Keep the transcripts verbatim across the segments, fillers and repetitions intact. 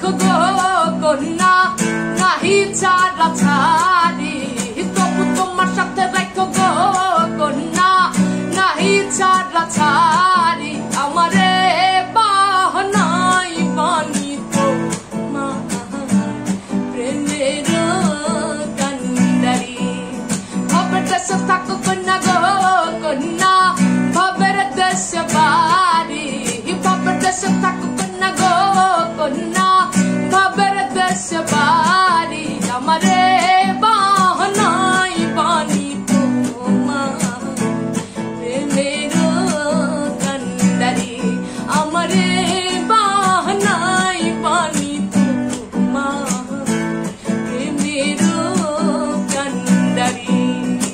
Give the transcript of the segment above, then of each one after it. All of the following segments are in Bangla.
রাখো গো কন্যা নাহি ছাড়া ছাড়ি তবু তোমার সাথে রাখো গো কন্যা নাহি ছাড়া ছাড়ি আমারে বাহনাই বানিত মা প্রেমের কান্ডারি ভবের দেশে থাকো কন্যা গো কন্যা ভবের দেশে বাড়ি ভবের দেশে থাকো কন্যা গো কন্যা ভবের দেশে বাড়ি আমারে বাহনাই বানিত মা প্রেমের কান্ডারি আমারে বাহনাই বানিত মা প্রেমের কান্ডারি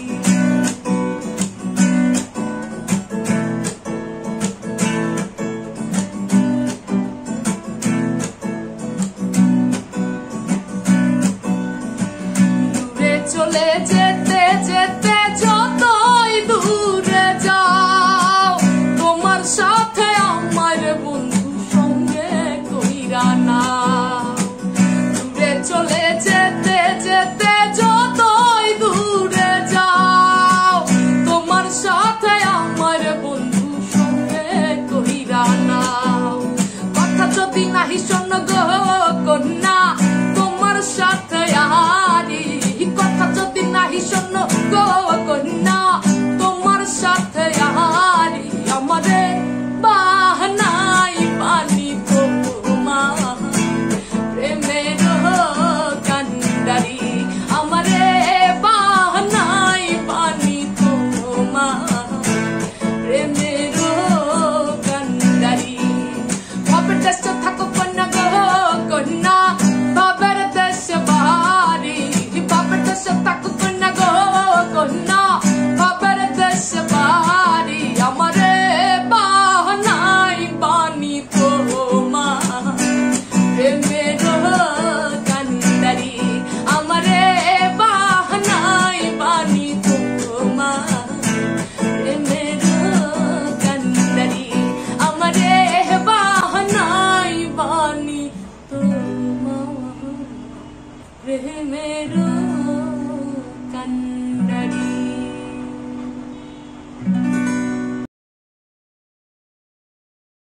চলে যেতে যেতে যতই দূরে যাও তোমার সাথে আমার বন্ধু সঙ্গে কইরা না দূরে চলে যেতে যেতে যতই দূরে যাও তোমার সাথে আমার বন্ধু সঙ্গে কইরা না কথা যদি নাহি শোনো গো কন্যা তোমার সাথে আরি কথা যদি নাহি শোনো গো কন্যা তোমার সাথে আহারি আমারে বাহনাই বানিত মা প্রেমের কান্ডারি আমারে বাহনাই বানিত মা প্রেমের কান্ডারি ভবের দেশে থাকো কন্যা গো কন্যা ভবের দেশে বাড়ি ভবের দেশে থাকো কন্যা গো কন্যা ভবের দেশে বাড়ি আমারে বাহনাই বানিত মা প্রেমের কান্ডারি আমারে বাহনাই বানিত মা প্রেমের কান্ডারি আমারে বাহনাই বানিত মা প্রেমের কান্ডারি।